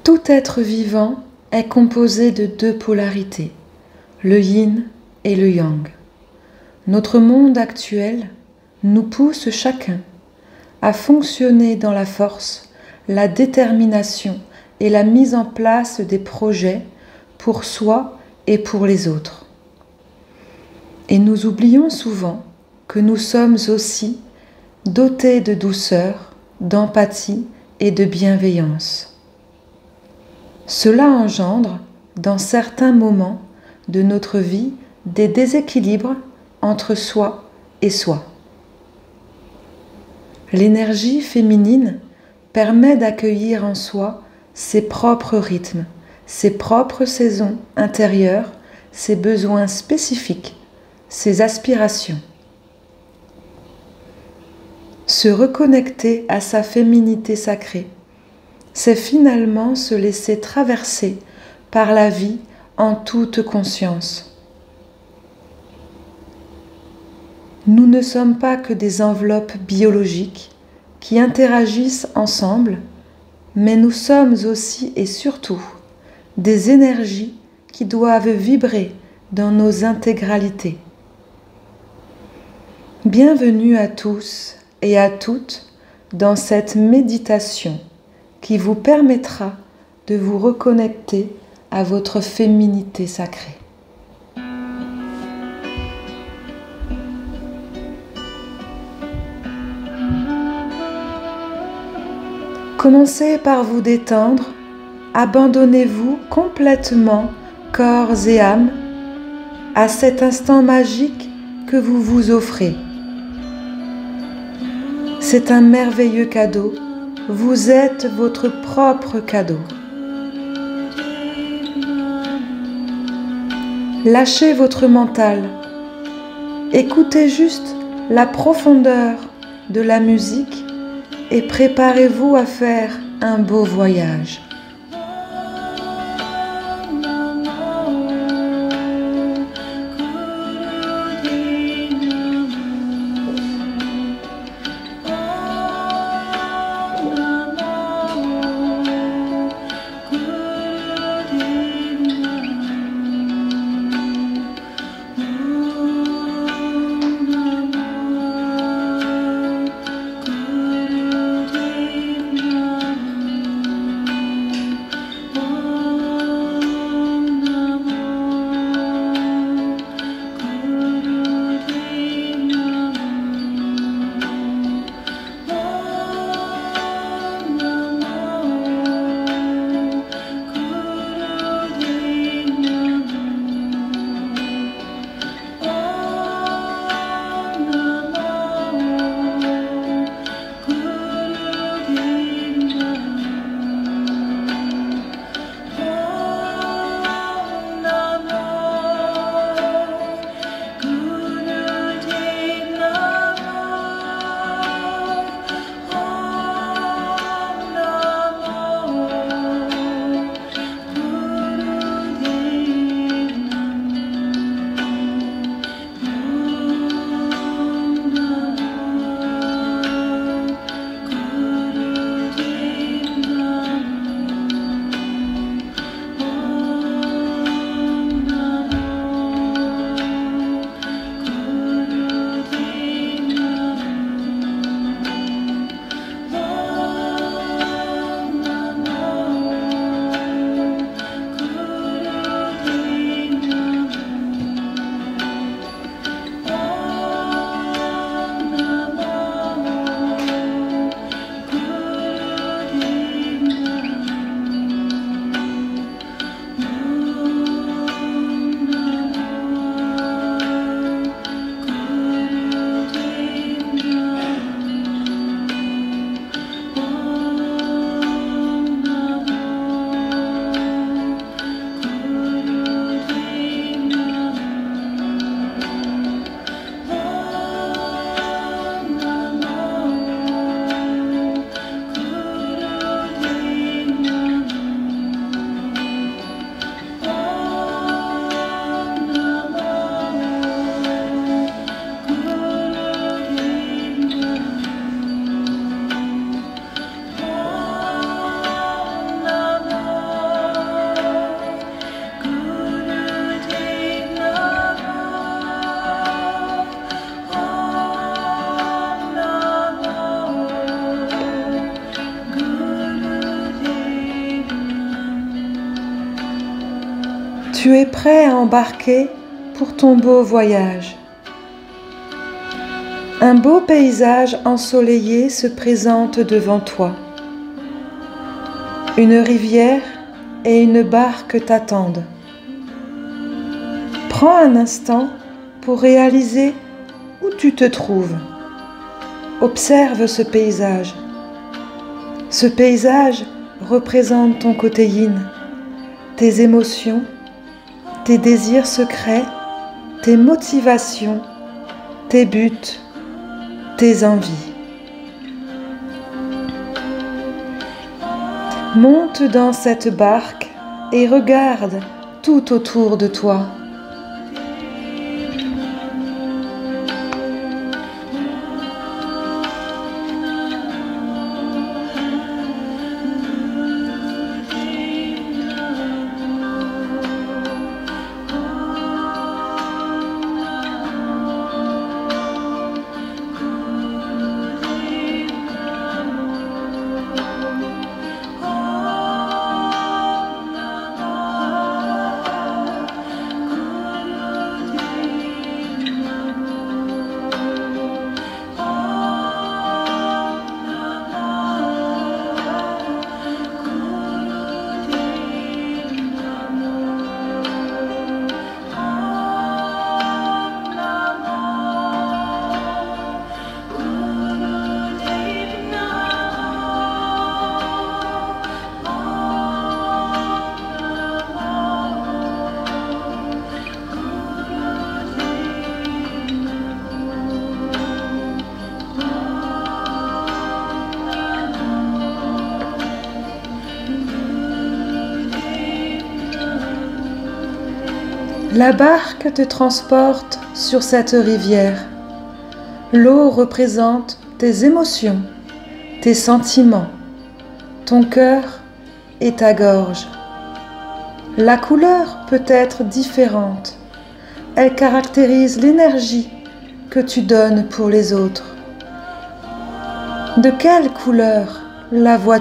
Tout être vivant est composé de deux polarités, le yin et le yang. Notre monde actuel nous pousse chacun à fonctionner dans la force, la détermination et la mise en place des projets pour soi et pour les autres. Et nous oublions souvent que nous sommes aussi dotés de douceur, d'empathie et de bienveillance. Cela engendre, dans certains moments de notre vie, des déséquilibres entre soi et soi. L'énergie féminine permet d'accueillir en soi ses propres rythmes, ses propres saisons intérieures, ses besoins spécifiques, ses aspirations. Se reconnecter à sa féminité sacrée, c'est finalement se laisser traverser par la vie en toute conscience. Nous ne sommes pas que des enveloppes biologiques qui interagissent ensemble, mais nous sommes aussi et surtout des énergies qui doivent vibrer dans nos intégralités. Bienvenue à tous et à toutes dans cette méditation qui vous permettra de vous reconnecter à votre féminité sacrée. Commencez par vous détendre, abandonnez-vous complètement, corps et âme, à cet instant magique que vous vous offrez. C'est un merveilleux cadeau, vous êtes votre propre cadeau. Lâchez votre mental, écoutez juste la profondeur de la musique et préparez-vous à faire un beau voyage. tu es prêt à embarquer pour ton beau voyage. Un beau paysage ensoleillé se présente devant toi. Une rivière et une barque t'attendent. Prends un instant pour réaliser où tu te trouves. Observe ce paysage. Ce paysage représente ton côté yin, tes émotions, tes désirs secrets, tes motivations, tes buts, tes envies. Monte dans cette barque et regarde tout autour de toi. La barque te transporte sur cette rivière. L'eau représente tes émotions, tes sentiments, ton cœur et ta gorge. La couleur peut être différente. Elle caractérise l'énergie que tu donnes pour les autres. De quelle couleur la vois-tu ?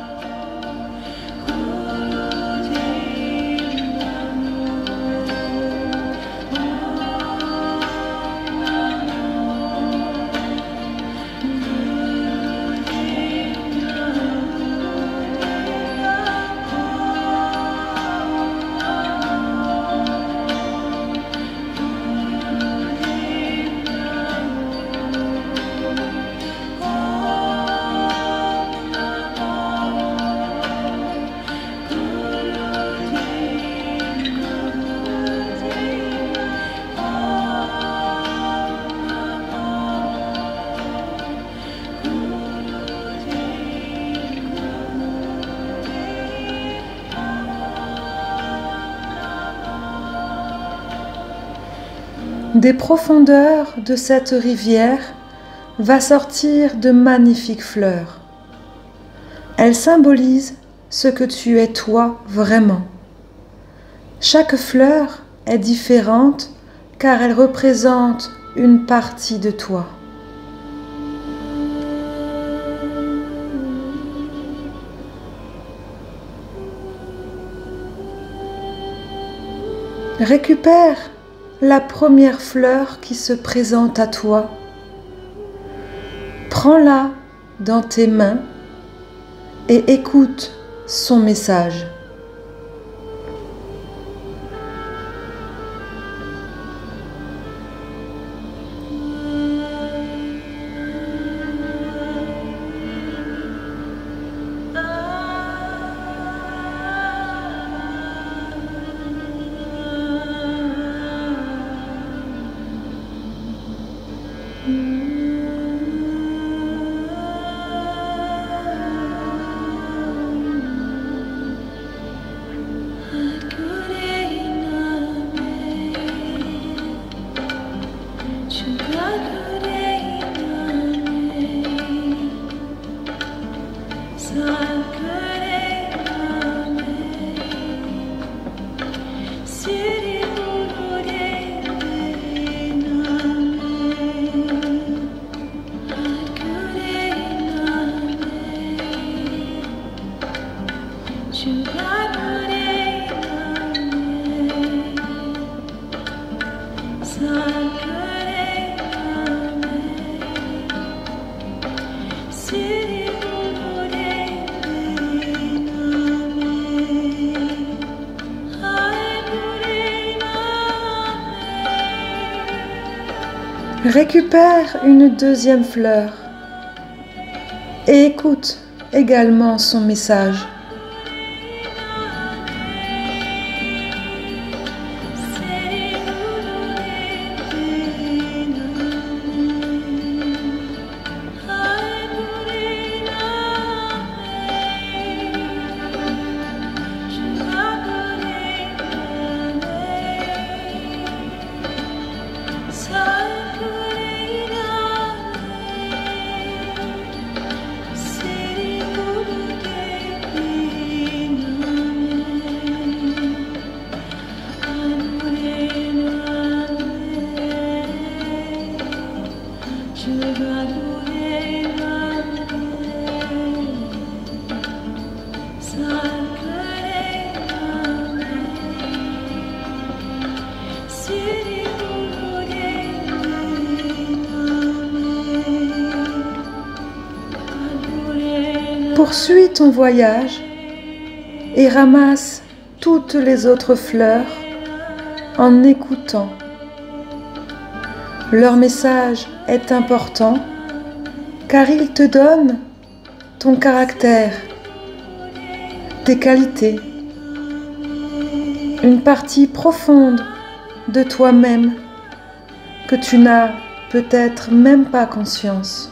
Des profondeurs de cette rivière va sortir de magnifiques fleurs. Elles symbolisent ce que tu es toi vraiment. Chaque fleur est différente car elle représente une partie de toi. Récupère la première fleur qui se présente à toi. Prends-la dans tes mains et écoute son message. Récupère une deuxième fleur et écoute également son message. Poursuis ton voyage et ramasse toutes les autres fleurs en écoutant. Leur message est important car il te donne ton caractère, tes qualités, une partie profonde de toi-même que tu n'as peut-être même pas conscience.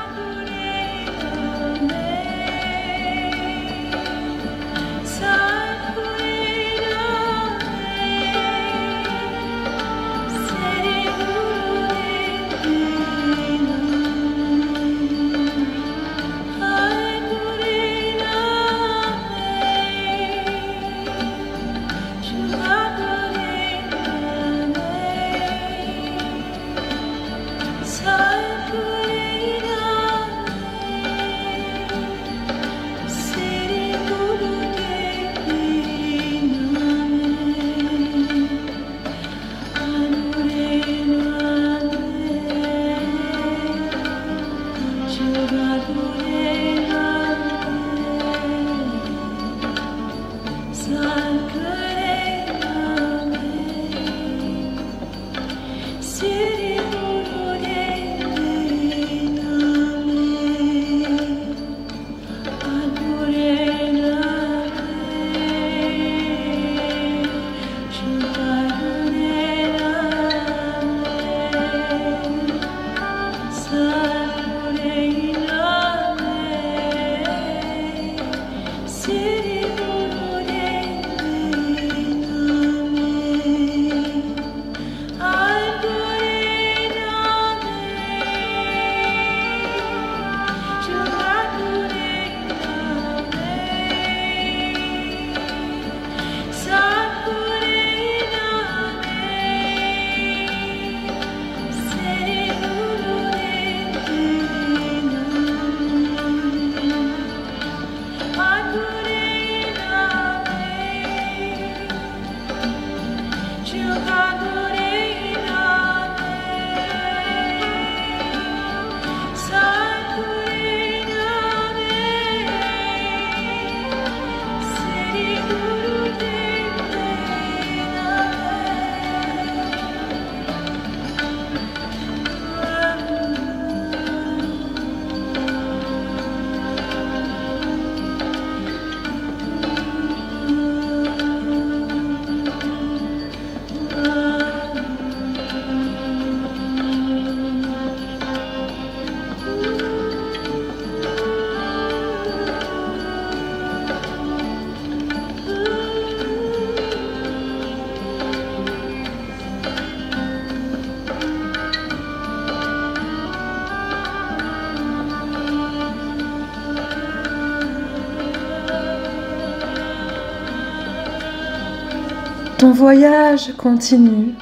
Ton voyage continue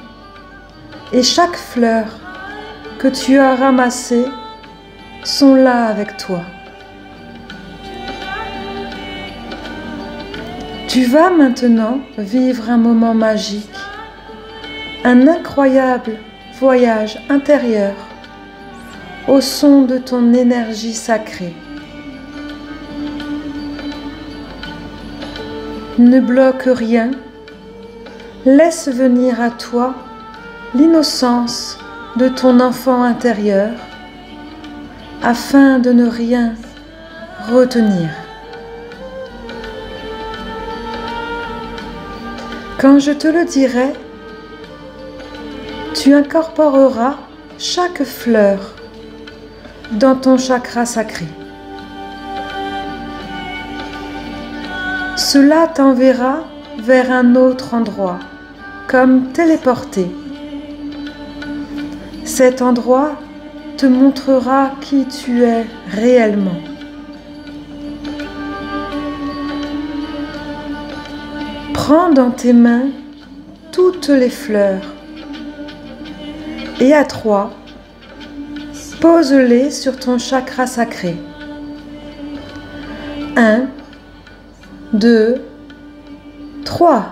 et chaque fleur que tu as ramassée sont là avec toi. Tu vas maintenant vivre un moment magique, un incroyable voyage intérieur au son de ton énergie sacrée. Ne bloque rien, laisse venir à toi l'innocence de ton enfant intérieur afin de ne rien retenir. Quand je te le dirai, tu incorporeras chaque fleur dans ton chakra sacré. Cela t'enverra vers un autre endroit, comme téléporté. Cet endroit te montrera qui tu es réellement. Prends dans tes mains toutes les fleurs et à 3, pose-les sur ton chakra sacré. 1, 2, 3.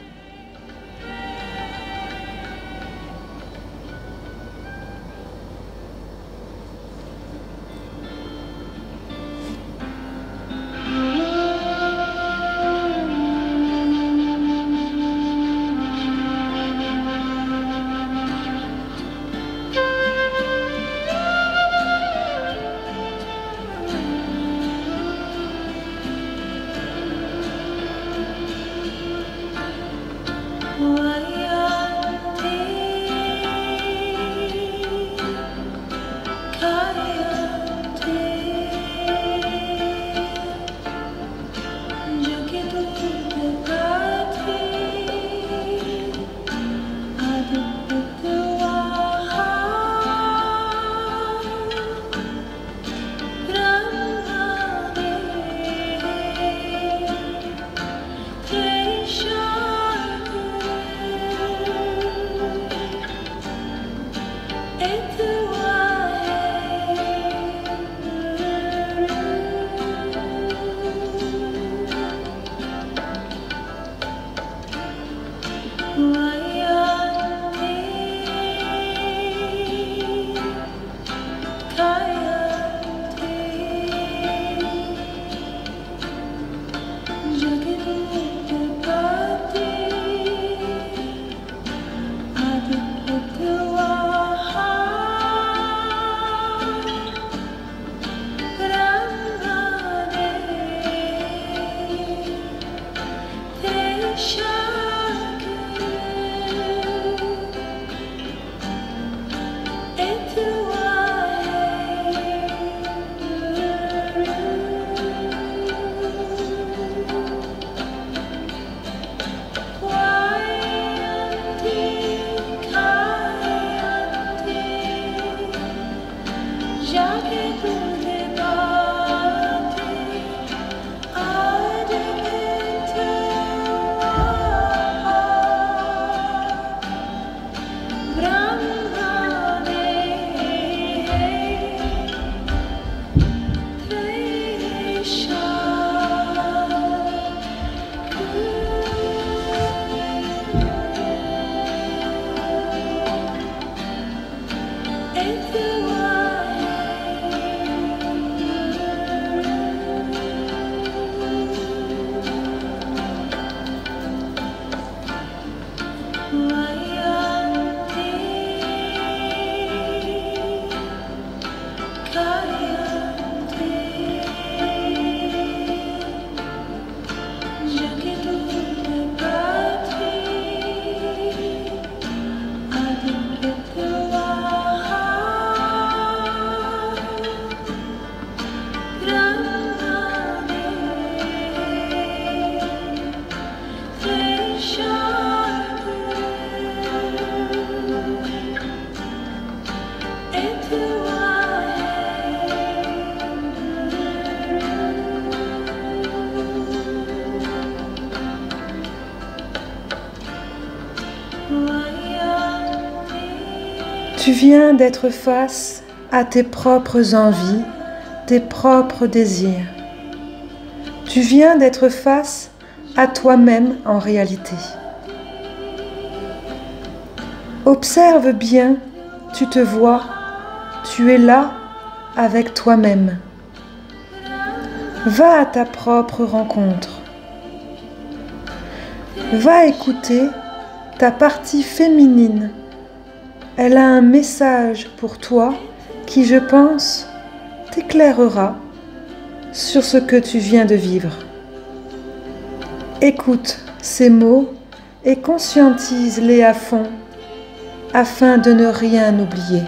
Tu viens d'être face à tes propres envies, tes propres désirs. Tu viens d'être face à toi-même en réalité. Observe bien, tu te vois, tu es là avec toi-même. Va à ta propre rencontre. Va écouter ta partie féminine Elle a un message pour toi qui, je pense, t'éclairera sur ce que tu viens de vivre. Écoute ces mots et conscientise-les à fond afin de ne rien oublier.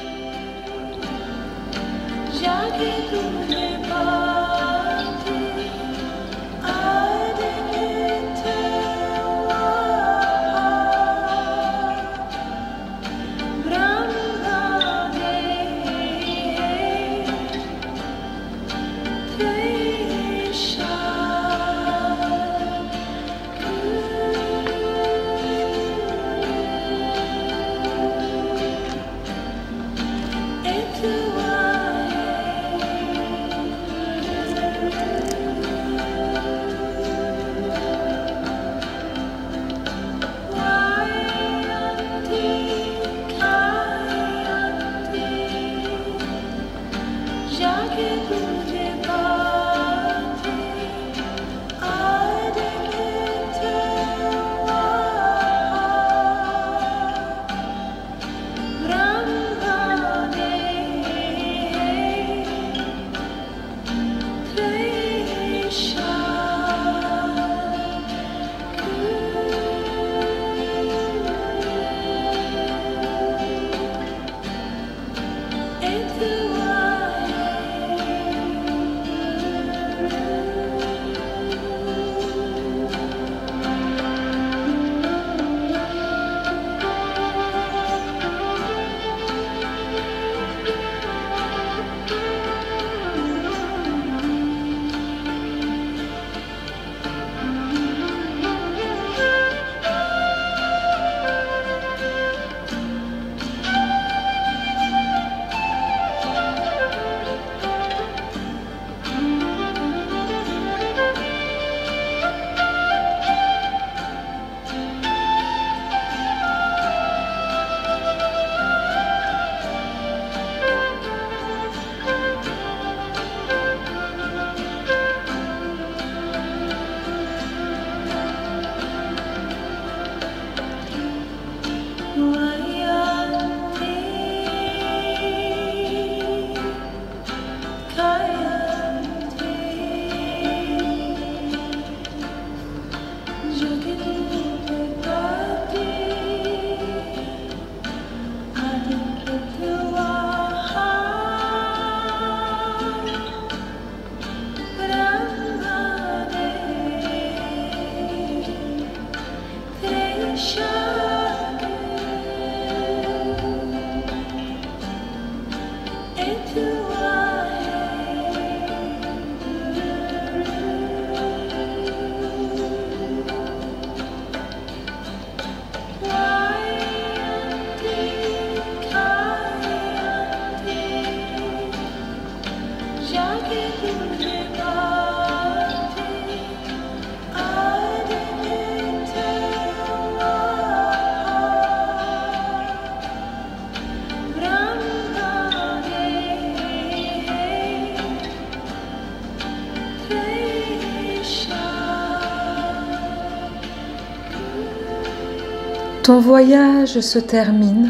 Ton voyage se termine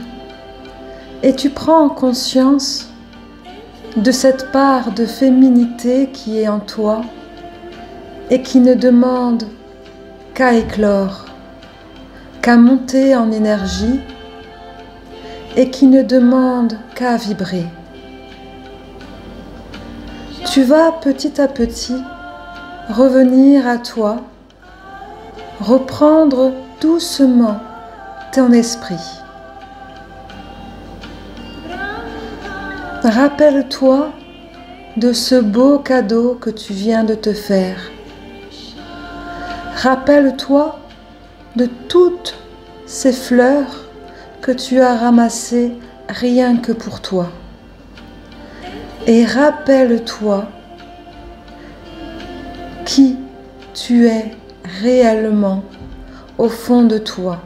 et tu prends conscience de cette part de féminité qui est en toi et qui ne demande qu'à éclore, qu'à monter en énergie et qui ne demande qu'à vibrer. Tu vas petit à petit revenir à toi, reprendre doucement ton esprit. Rappelle-toi de ce beau cadeau que tu viens de te faire. Rappelle-toi de toutes ces fleurs que tu as ramassées rien que pour toi. Et rappelle-toi qui tu es réellement au fond de toi.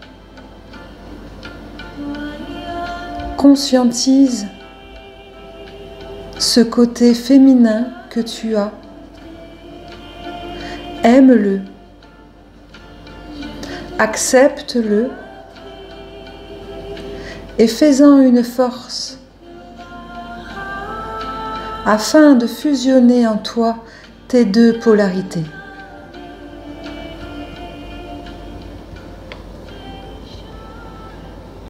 Conscientise ce côté féminin que tu as. Aime-le. Accepte-le et fais-en une force, afin de fusionner en toi tes deux polarités.